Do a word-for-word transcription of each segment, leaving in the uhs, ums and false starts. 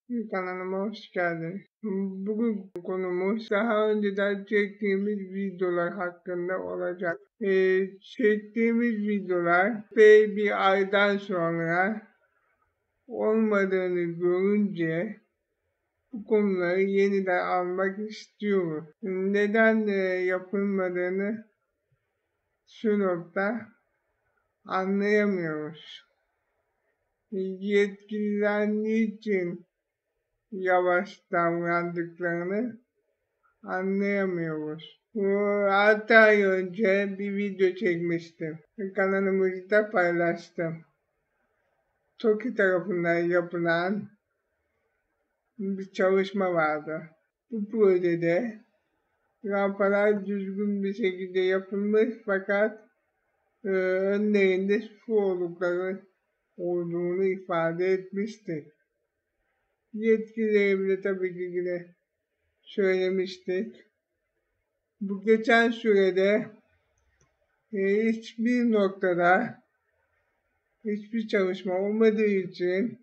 Kanalıma hoş geldiniz. Bugün konumuz daha önceden çektiğimiz videolar hakkında olacak. Ee, çektiğimiz videolar ve bir aydan sonra olmadığını görünce bu konuları yeniden almak istiyoruz. Neden e, yapılmadığını şu nokta anlayamıyoruz. Yetkililer niçin yavaş davrandıklarını anlayamıyoruz. Bu altı ay önce bir video çekmiştim. Kanalımızda paylaştım. TOKİ tarafından yapılan bir çalışma vardı. Bu projede rampalar düzgün bir şekilde yapılmış fakat e, önlerinde su olukları olduğunu ifade etmiştik. Yetkililerimize tabii ki yine söylemiştik. Bu geçen sürede e, hiçbir noktada hiçbir çalışma olmadığı için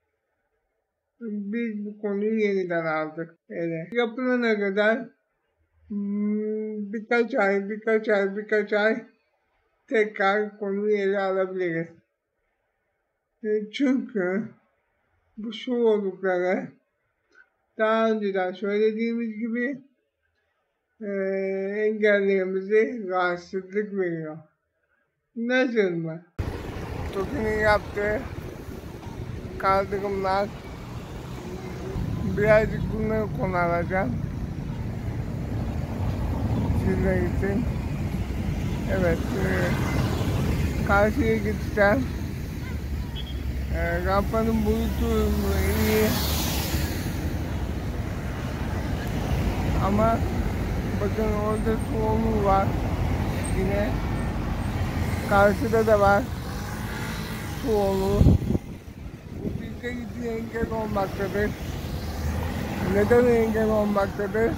biz bu konuyu yeniden aldık. Evet. Yapılana kadar hmm, birkaç ay, birkaç ay, birkaç ay tekrar konuyu ele alabiliriz. E, çünkü bu su oldukları daha önceden söylediğimiz gibi e, engellerimize rahatsızlık veriyor. Nasıl mı? TOKİ'nin yaptığı kaldırımlar, birazcık bunları konu alacağım sizler için. Evet, e, karşıya geçeceğim. E, rampanın boyutu iyi ama bakın orada su oluğu var yine, karşıda da var su oluğu. Bu bizler için engel olmaktadır. Neden engel olmaktadır?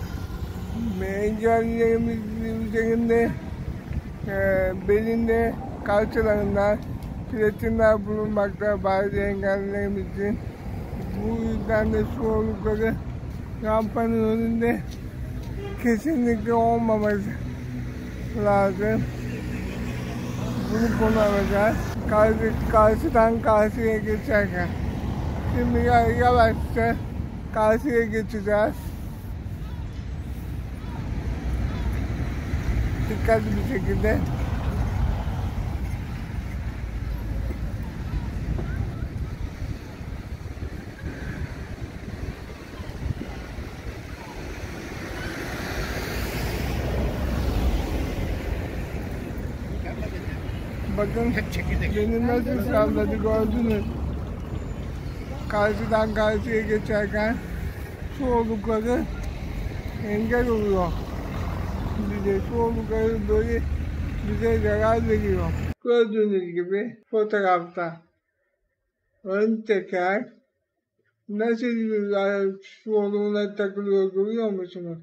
Engellerimizin üzerinde e, belinde kalçalarında platinler bulunmakta bazı engellerimizin. Bu yüzden de su olukları rampanın önünde kesinlikle olmaması lazım. Bunu konu alacağız. Karşı, karşıdan karşıya geçerken. Şimdi yavaşça karşıya geçeceğiz. Dikkatli bir şekilde. Bakın beni nasıl salladı, gördünüz. Karşıdan karşıya geçerken su olukları engel oluyor. Bize su olukları böyle bize zarar veriyor. Gördüğünüz gibi fotoğrafta ön teker nasıl bir su oluğuna takılıyor, görüyor musunuz?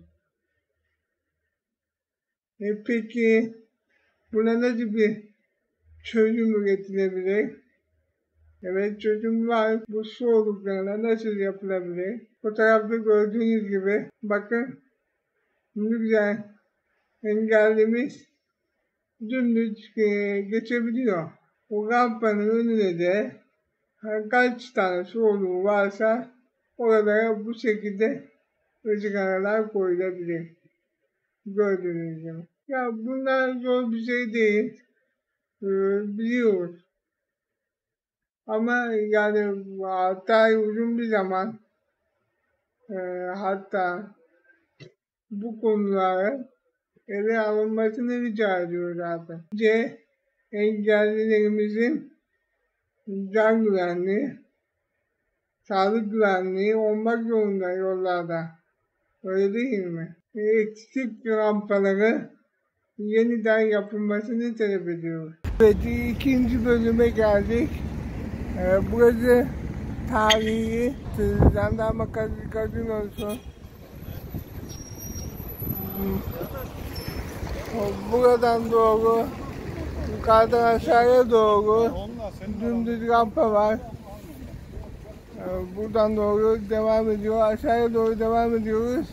E peki buna nasıl bir çözüm üretilebilir? Evet, çözüm var. Bu su oluklarına nasıl yapılabilir? Fotoğrafta gördüğünüz gibi bakın ne güzel engellimiz dümdüz geçebiliyor. O rampanın önüne de kaç tane su oluğu varsa oralara bu şekilde ızgaralar koyulabilir. Gördüğünüz gibi. Ya bunlar zor bir şey değil. Ee, biliyoruz. Ama yani hatta uzun bir zaman e, hatta bu konulara ele alınmasını rica ediyoruz zaten. Önce engellilerimizin can güvenliği, sağlık güvenliği olmak zorunda yollarda. Öyle değil mi? Eksik rampaları yeniden yapılmasını talep ediyoruz. Evet, ikinci bölüme geldik. Ee, burası tarihi Jandarma Gazinosu. Buradan doğru, yukarıdan aşağıya doğru dümdüz rampa var. Buradan doğru devam ediyor. Aşağıya doğru devam ediyoruz.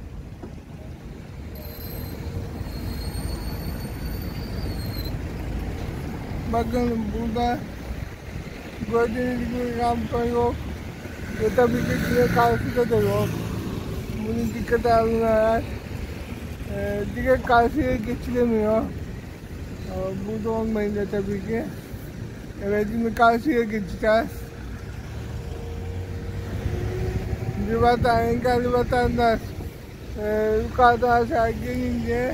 Bakın burada gördüğünüz gibi rampa yok. Ve tabii ki yine karşıda da yok. Bunu dikkate alınarak e, direkt karşıya geçilemiyor. E, burada olmayınca tabii ki. Evet, şimdi karşıya geçeceğiz. Bir vatan, engelli vatandaş e, yukarıdan aşağı gelince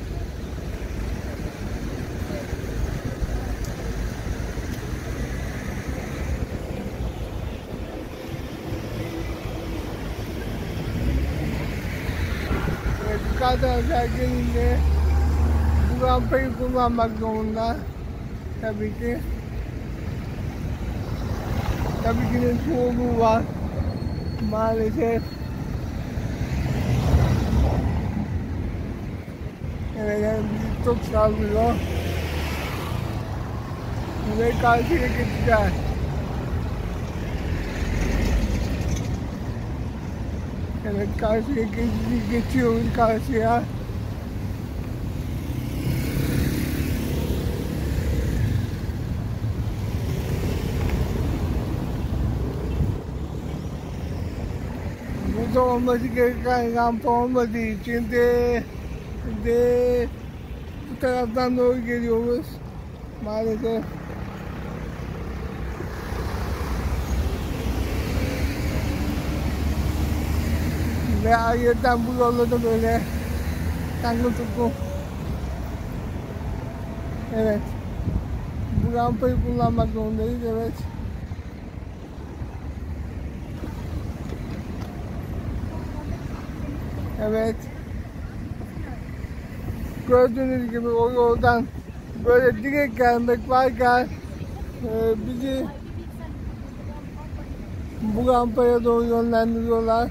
evet, yukarıdan aşağı gelince bu rampayı kullanmak zorunda tabii ki. Tabii ki de soğuğu var maalesef. Evet, yani bizi çok sallıyor. Ve karşıya geçeceğiz. Evet, karşıya geç, geçiyoruz karşıya. Burada olması gereken rampa olmadığı için de, de bu taraftan doğru geliyoruz maalesef. Ve ayrıca bu yolda da böyle tangıl tutup, evet, bu rampayı kullanmak zorundayız, evet. Evet. Gördüğünüz gibi o yoldan böyle direkt gelmek varken e, bizi bu rampaya doğru yönlendiriyorlar.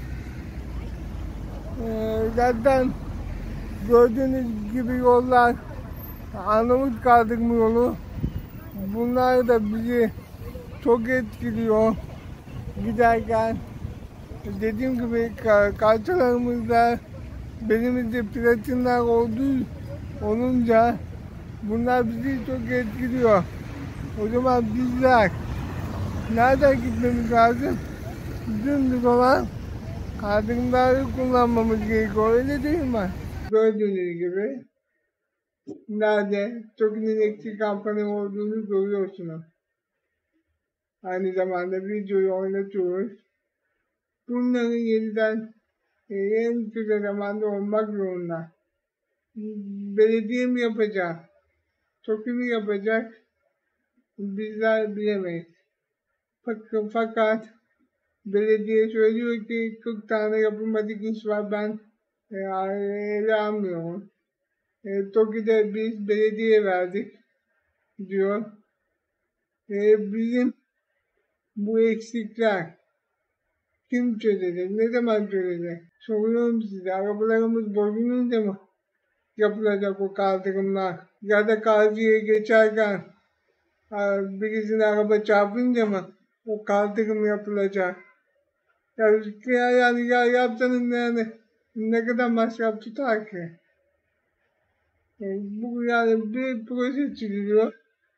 E, zaten gördüğünüz gibi yollar Arnavut kaldırma yolu. Bunlar da bizi çok etkiliyor giderken. Dediğim gibi kalçalarımızda belimizde platinler olduğu olunca bunlar bizi çok etkiliyor. O zaman bizler nereden gitmemiz lazım? Dümdüz olan kaldırımları kullanmamız gerekiyor, öyle değil mi? Gördüğünüz gibi nerede TOKİ'nin eksik kampanya olduğunu görüyorsunuz. Aynı zamanda videoyu oynatıyoruz. Bunların yeniden e, en kısa zamanda olmak zorunda. Belediye mi yapacak? TOKİ mi yapacak? Bizler bilemeyiz. Fakat, fakat belediye söylüyor ki kırk tane yapılmadık iş var, ben e, ele almıyorum. E, TOKİ'de biz belediye verdik diyor. E, bizim bu eksikler kim çözecek? Ne zaman çözecek? Soruyorum size, arabalarımız bozulunca mı yapılacak o kaldırımlar? Ya da karşıya geçerken birisine araba çarpınca mı o kaldırım yapılacak? Ya, ya yani ya yapsanız yani ne kadar masraf tutar ki? Yani bu yani bir proje çiziliyor.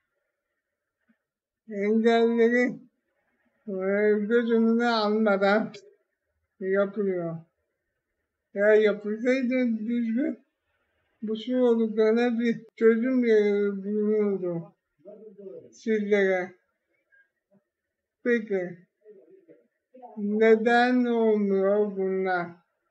Engelleri e, göz önüne almadan yapılıyor. Eğer yapılsaydı düzgün bu sorunlarına bir çözüm bulunurdu sizlere. Peki neden olmuyor bunlar?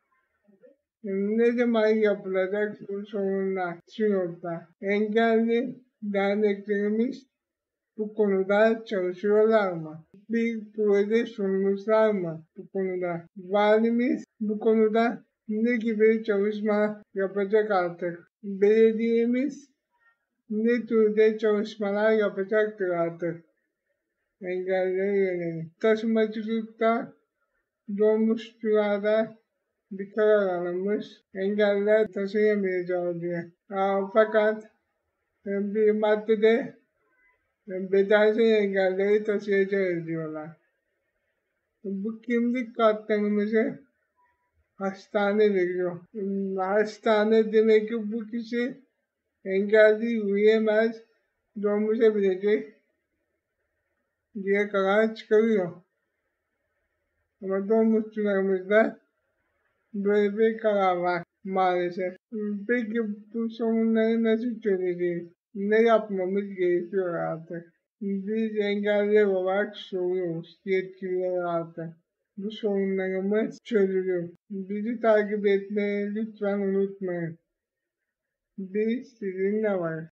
Ne zaman yapılacak bu sorunlar Sinop'ta? Engelli derneklerimiz bu konuda çalışıyorlar mı? Bir proje sunmuşlar mı bu konuda? Valimiz bu konuda ne gibi çalışma yapacak artık? Belediyemiz ne türde çalışmalar yapacaktır artık engellilere yönelik? Taşımacılıkta, dolmuşçularda bir karar alınmış, engelliler taşıyamayacağız diye. Aa, fakat bir maddede bedelsiz engelleri taşıyacağız diyorlar. Bu kimlik kartlarımızı hastane veriyor. Hmm, Hastane demek ki bu kişi engelli, yürüyemez, dolmuşa binecek diye karar çıkarıyor. Ama dolmuşçularımızda böyle bir karar var maalesef. Hmm, Peki bu sorunları nasıl çözeceğiz? Ne yapmamız gerekiyor artık? Biz engelliler olarak soruyoruz yetkililere artık. Bu sorunlarımız çözülür. Bizi takip etmeyi lütfen unutmayın. Biz sizinle varız.